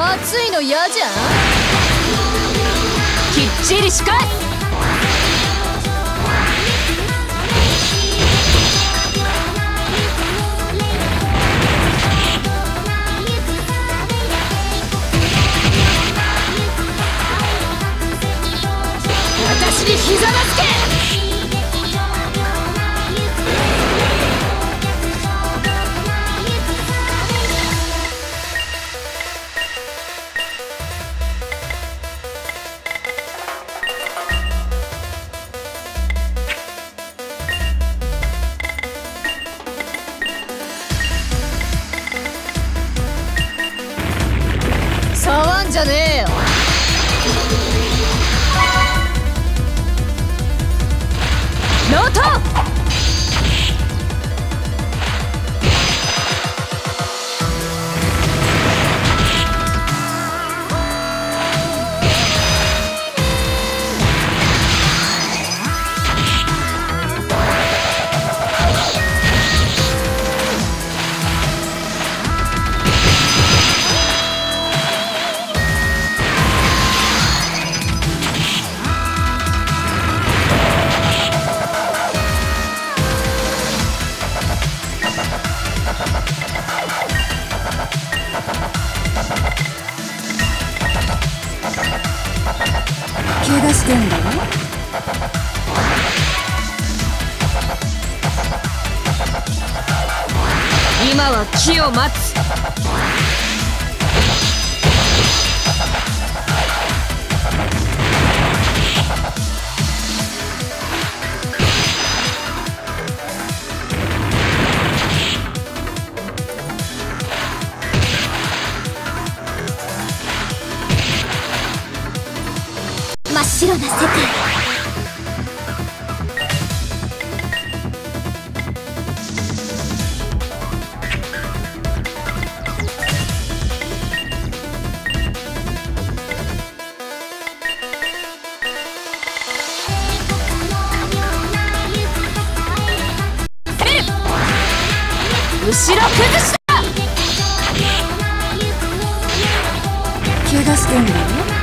暑いの嫌じゃん。きっちりしかい。私にひざまつけ。触んじゃねえよ。ノート。怪我してんだよ。今は機を待つ。真っ白な世界。後ろ崩した。怪我してんだよ。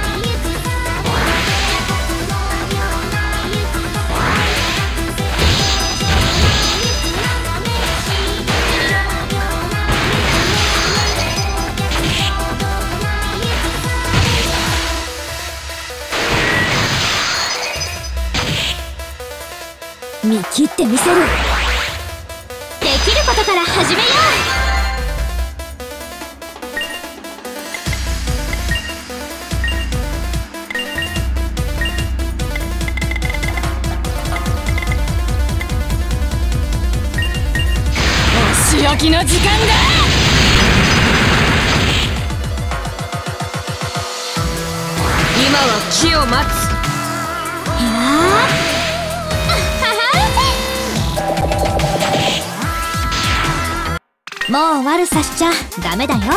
見切ってみせる。できることから始めよう。お仕置きの時間だ。今は機を待つ。いやもう悪さしちゃダメだよ。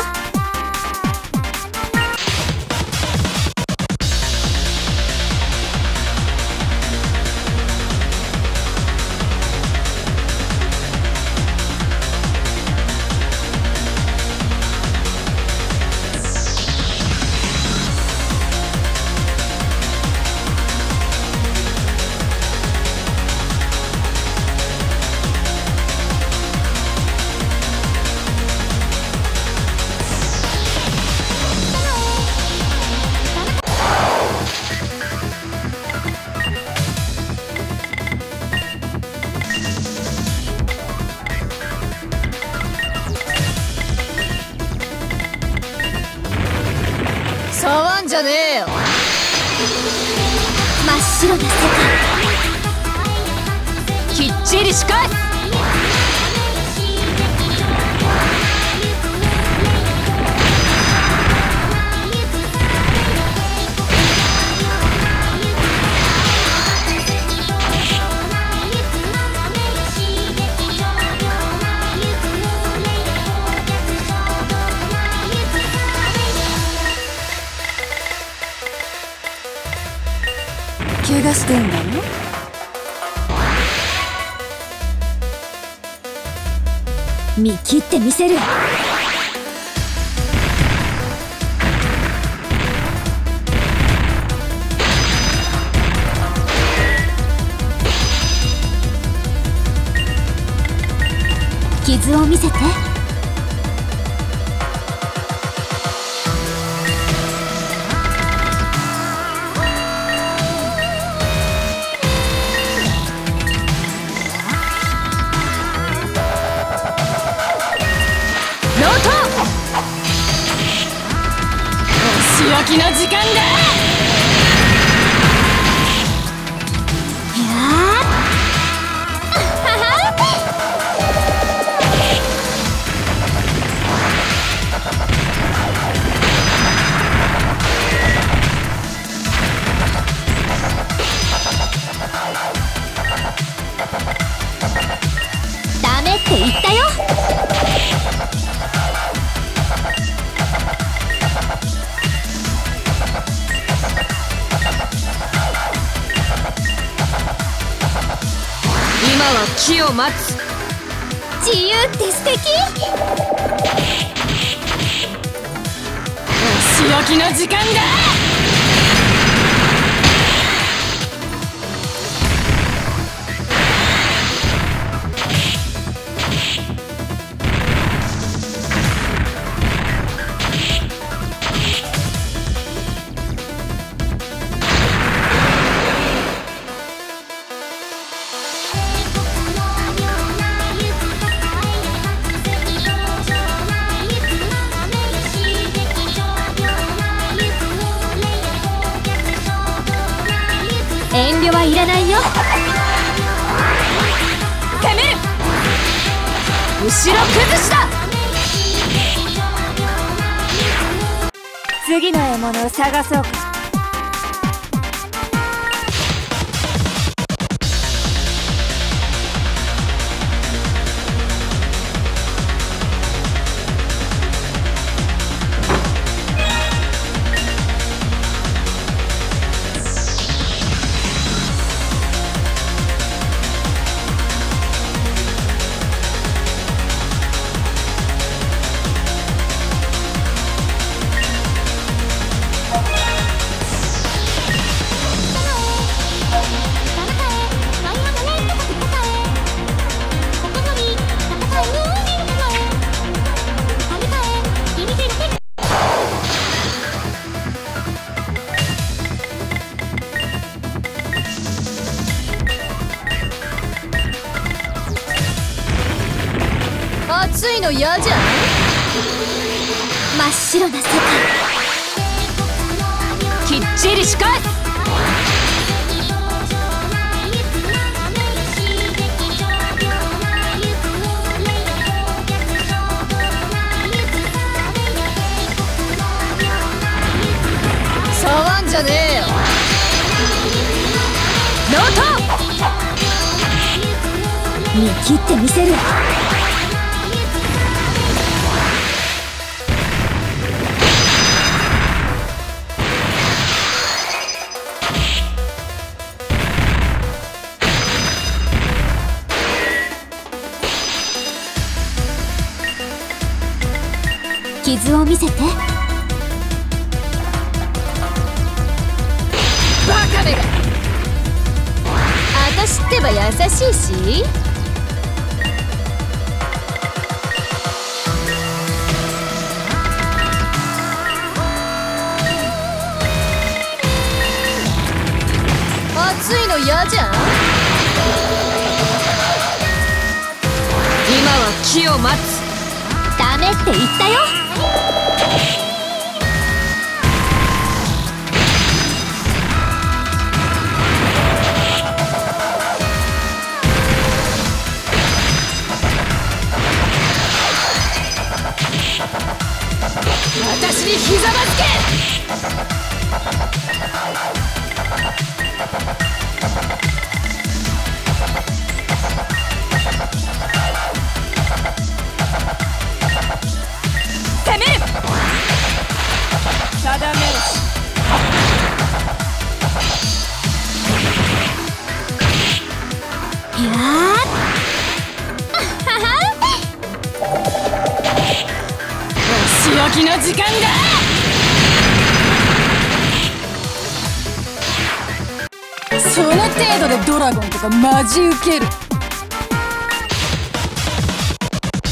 触んじゃねえよ。真っ白な世界。きっちりしかい。怪我してんだよ。見切ってみせる。 傷を見せて。 ロートお仕置きの時間だ。 ダメって言ったよ。 今は機を待つ。 自由って素敵。 お仕置きの時間だ。 遠慮はいらないよ。 攻める。後ろ崩しだ。 次の獲物を探そうか。 暑いの嫌じゃん。 真っ白な世界。 きっちりし返す。触んじゃねえよ。ノート見切ってみせる。傷を見せて。 バカめが。あたしってば優しいし。暑いの嫌じゃん。今は機を待つ。 ダメって言ったよ。 私にひざまずけ。攻める。定めよし。 いや仕置きの時間だ。その程度でドラゴンとかマジウケる。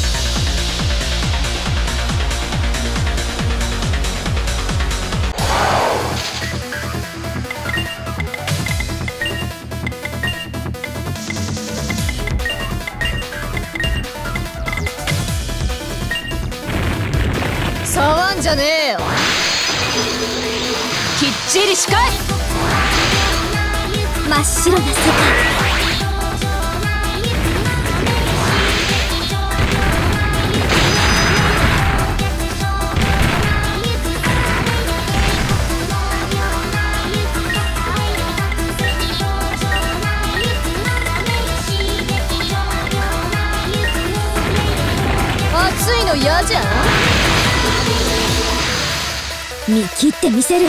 んじゃねえよ。きっちりし返す。 真っ白な世界。 熱いの嫌じゃん。 見切ってみせる。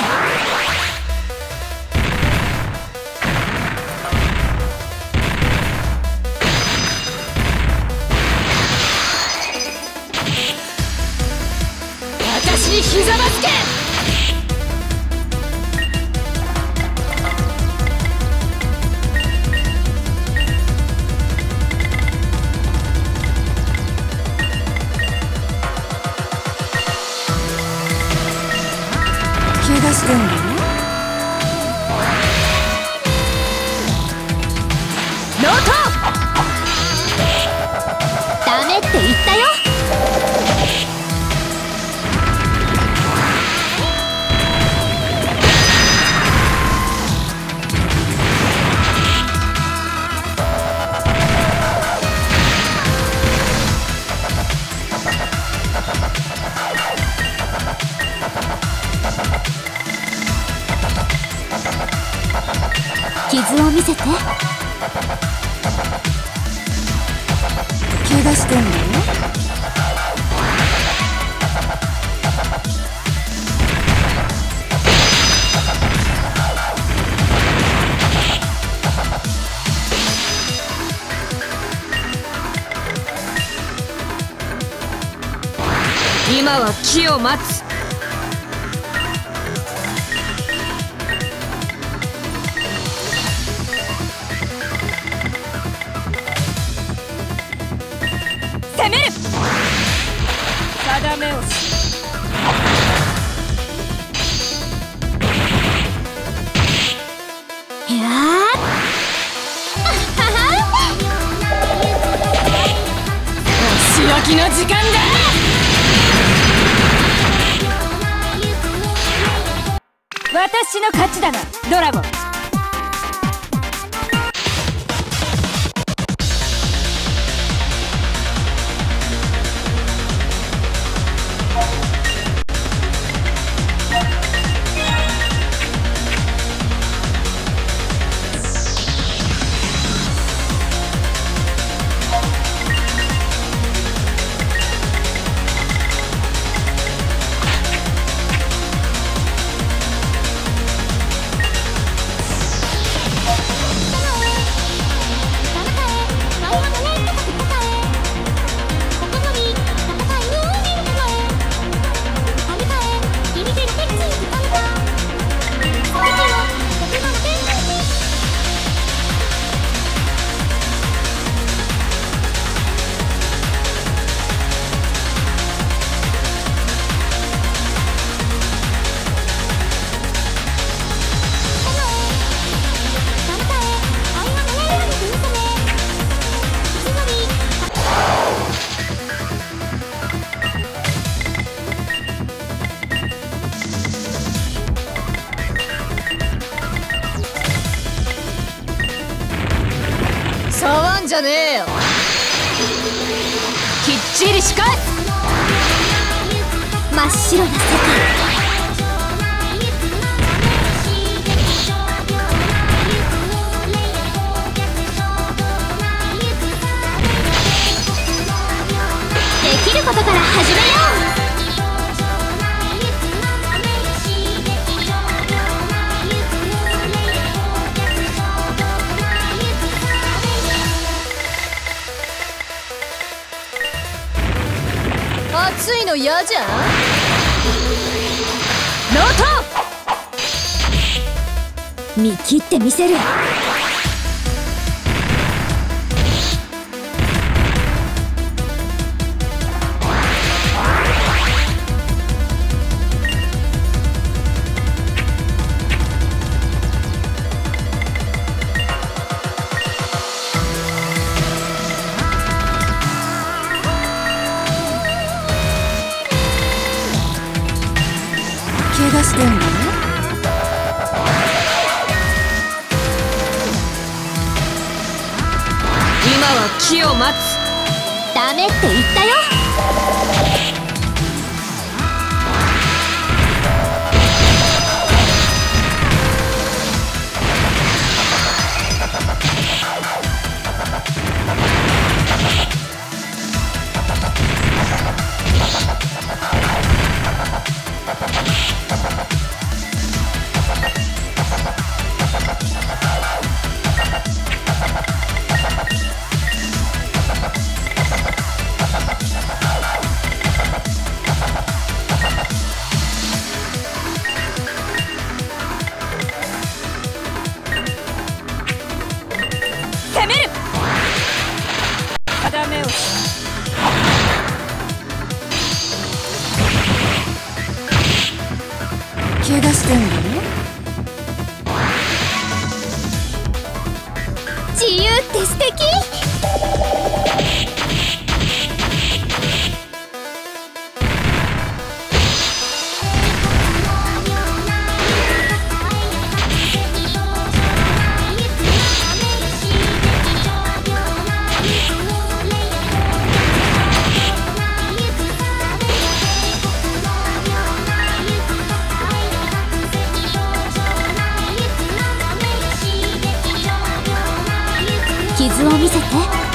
私にひざまつけ。 怪我してんの？ ノート。 ダメって言ったよ。傷を見せて。怪我してんの？ 今は機を待つ。攻める。定めをし。 いやお仕置きの時間だ。私の勝ちだな、ドラゴン。触んじゃねえよ。きっちりし返す。 真っ白な世界。できることから始めよう。 暑いの嫌じゃん。ノート。 見切ってみせる。 出してんの？ 今は機を待つ。 ダメって言ったよ。 攻める。ダメを怪我してんの？自由って素敵。傷を見せて。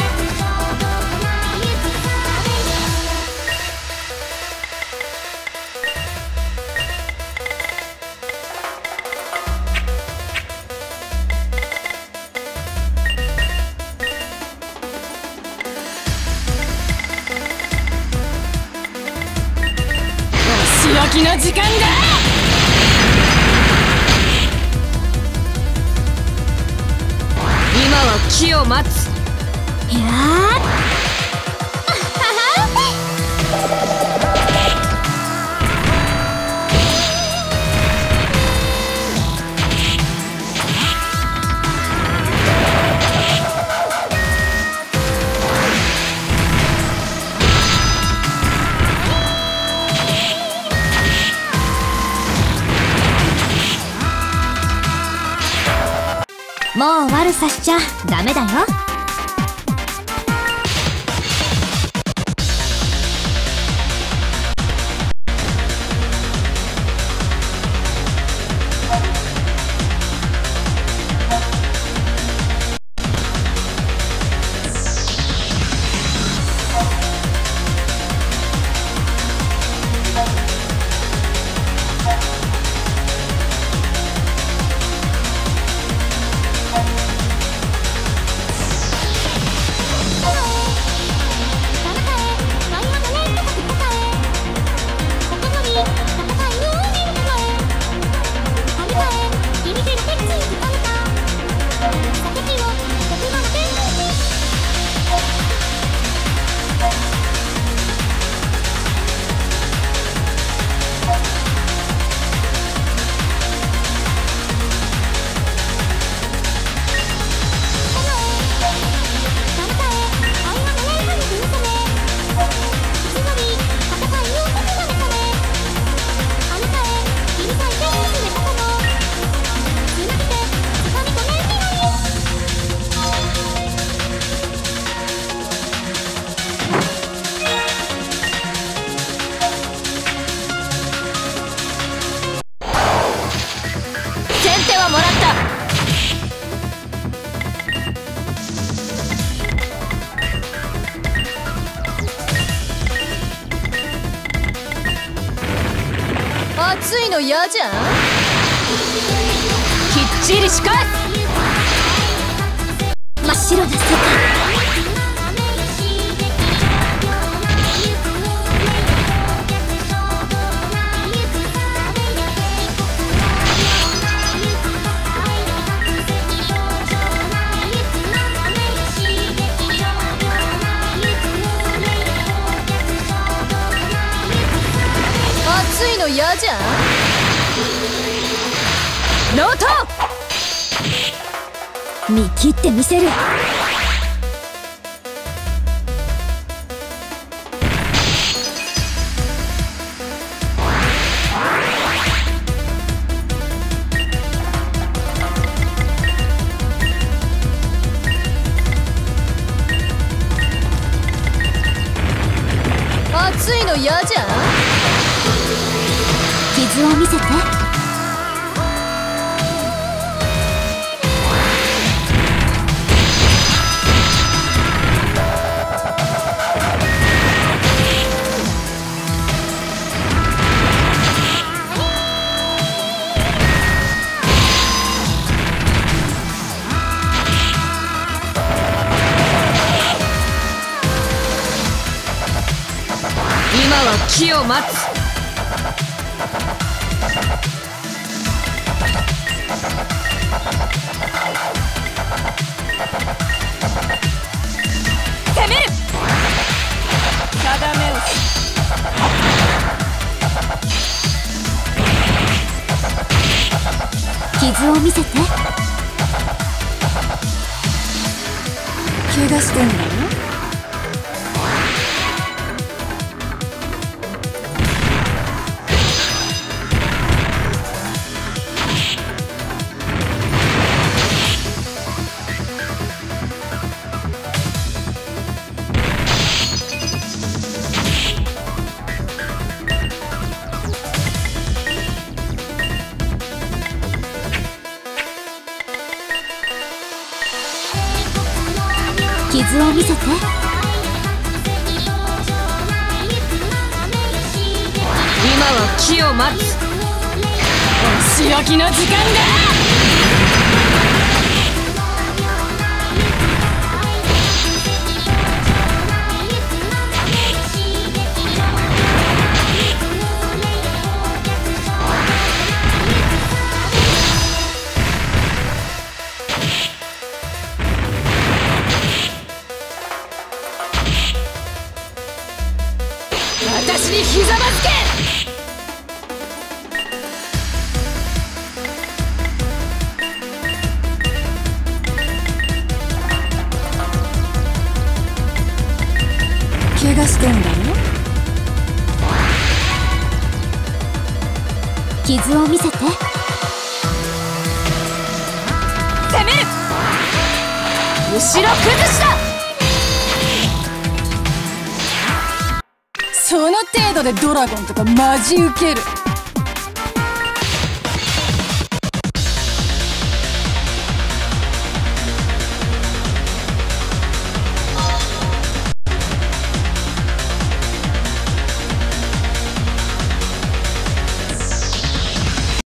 仕置きの時間だ。今は機を待つ。 いやもう悪さしちゃダメだよ。 もらった。暑いの嫌じゃん。きっちりしか真っ白な世界。 暑いの嫌じゃん。ノート見切ってみせる。 傷を見せて。 今は機を待つ。 攻める。定めを傷を見せて。 怪我してんだよ。 傷を見せて。 今は機を待つ。 お仕置きの時間だ。私にひざまずけ。怪我してんだよ。 傷を見せて。 攻める。後ろ崩しだ。その程度でドラゴンとかマジウケる。